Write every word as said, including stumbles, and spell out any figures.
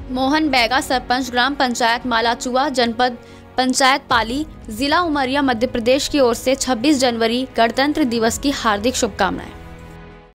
मोहन बैगा, सरपंच ग्राम पंचायत मालाचुआ, जनपद पंचायत पाली, जिला उमरिया, मध्य प्रदेश की ओर से छब्बीस जनवरी गणतंत्र दिवस की हार्दिक शुभकामनाएं।